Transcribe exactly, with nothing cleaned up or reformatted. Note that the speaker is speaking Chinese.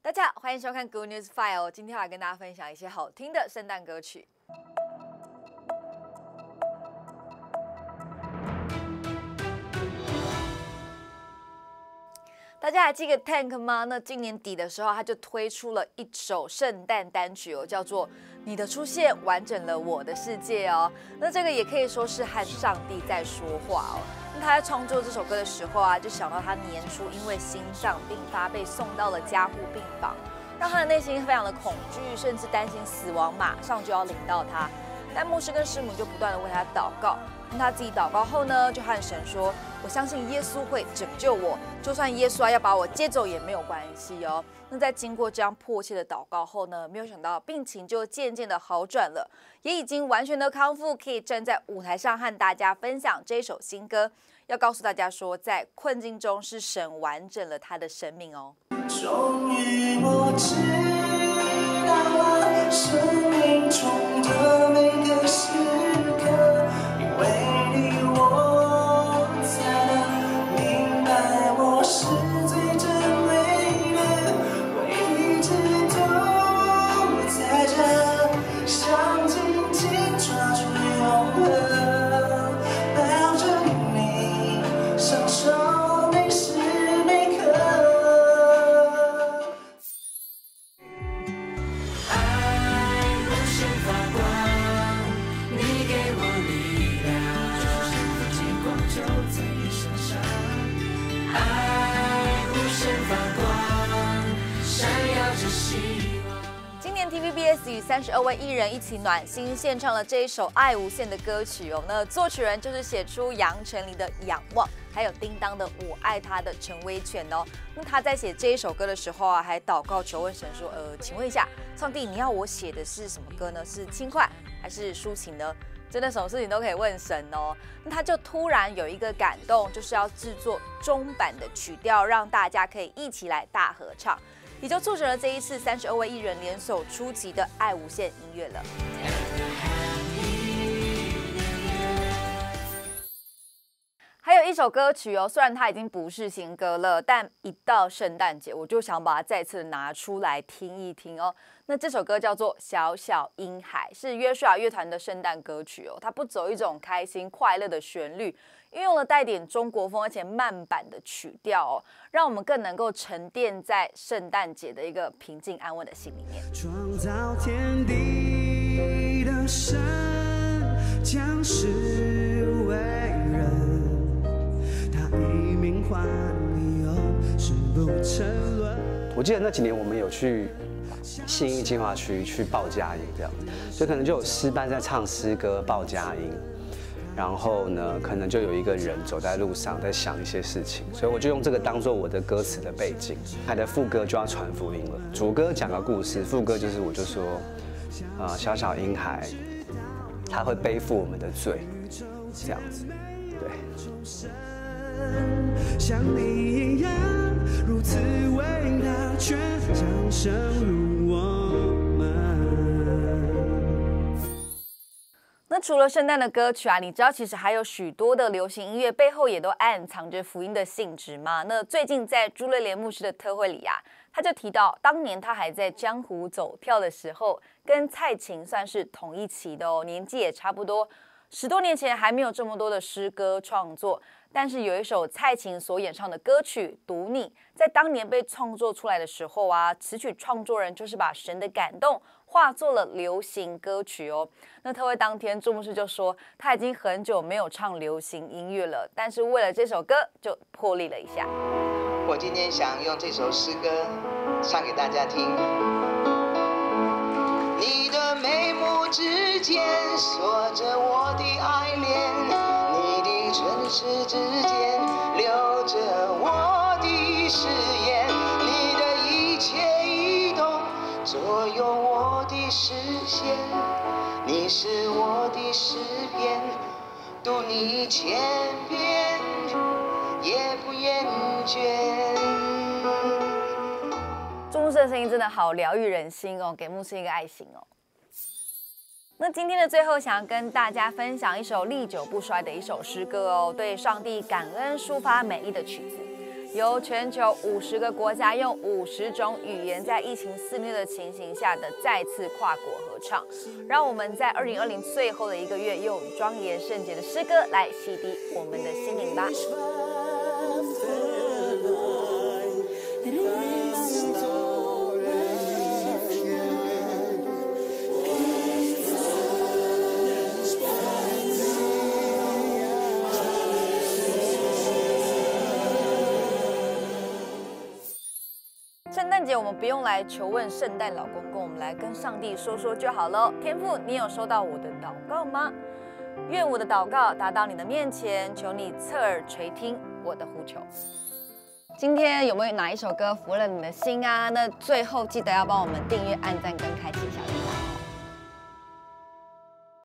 大家好，欢迎收看 Good News File。今天来跟大家分享一些好听的圣诞歌曲。大家还记得 Tank 吗？那今年底的时候，他就推出了一首圣诞单曲哦，叫做《你的出现完整了我的世界》哦。那这个也可以说是和上帝在说话哦。那他在创作这首歌的时候啊，就想到他年初因为心脏病发被送到了加护病房，让他的内心非常的恐惧，甚至担心死亡马上就要临到他。但牧师跟师母就不断的为他祷告。那他自己祷告后呢，就和神说：“我相信耶稣会拯救我，就算耶稣啊要把我接走也没有关系哦。”那在经过这样迫切的祷告后呢，没有想到病情就渐渐的好转了，也已经完全的康复，可以站在舞台上和大家分享这首新歌，要告诉大家说，在困境中是神完整了他的生命哦。 终于我知道了生命中的每个时刻，因为你我才能明白我是最珍贵的，我一直都在这，想紧紧抓住永恒，抱着你享受每时每刻。 今年 T V B S 与三十二位艺人一起暖心献唱了这一首《爱无限》的歌曲哦。那作曲人就是写出杨丞琳的《仰望》，还有叮当的《我爱他》的陈威权哦。那他在写这一首歌的时候啊，还祷告求问神说：“呃，请问一下，上帝，你要我写的是什么歌呢？是轻快还是抒情呢？”真的什么事情都可以问神哦。那他就突然有一个感动，就是要制作中版的曲调，让大家可以一起来大合唱，也就促成了这一次三十二位艺人联手出击的《爱无限》音乐了。还有一首歌曲哦，虽然它已经不是新歌了，但一到圣诞节，我就想把它再次拿出来听一听哦。那这首歌叫做《小小婴孩》，是约书亚乐团的圣诞歌曲哦。它不走一种开心快乐的旋律，运用了带点中国风而且慢板的曲调哦，让我们更能够沉淀在圣诞节的一个平静安稳的心里面。 创造天地的神，将世为人，他以名唤你，又是不沉沦。 我记得那几年我们有去信义精华区去报佳音，这样子，所以可能就有诗班在唱诗歌报佳音，然后呢，可能就有一个人走在路上在想一些事情，所以我就用这个当做我的歌词的背景。他的副歌就要传福音了，主歌讲个故事，副歌就是我就说，啊、呃，小小婴孩，他会背负我们的罪，这样子，对。 像你一样如此伟大，却降生入我们。 那除了圣诞的歌曲啊，你知道其实还有许多的流行音乐背后也都暗藏着福音的性质吗？那最近在朱瑞莲牧师的特会里啊，他就提到，当年他还在江湖走跳的时候，跟蔡琴算是同一期的哦，年纪也差不多。十多年前还没有这么多的诗歌创作，但是有一首蔡琴所演唱的歌曲《读你》，在当年被创作出来的时候啊，词曲创作人就是把神的感动化作了流行歌曲哦。那特会当天，朱牧师就说他已经很久没有唱流行音乐了，但是为了这首歌就破例了一下。 我今天想用这首诗歌唱给大家听。你的眉目之间锁着我的爱恋，你的唇齿之间留着我的誓言，你的一切移动左右我的视线，你是我的诗篇，读你千遍也不厌倦。 朱牧师的声音真的好疗愈人心哦，给牧师一个爱心哦。那今天的最后，想要跟大家分享一首历久不衰的一首诗歌哦，对上帝感恩抒发美丽的曲子。 由全球五十个国家用五十种语言，在疫情肆虐的情形下的再次跨国合唱，让我们在二零二零最后的一个月，用庄严圣洁的诗歌来洗涤我们的心灵吧。圣诞节我们不用来求问圣诞老公公，我们来跟上帝说说就好了。天父，你有收到我的祷告吗？愿我的祷告达到你的面前，求你侧耳垂听我的呼求。今天有没有哪一首歌服了你的心啊？那最后记得要帮我们订阅、按赞跟开启小铃铛。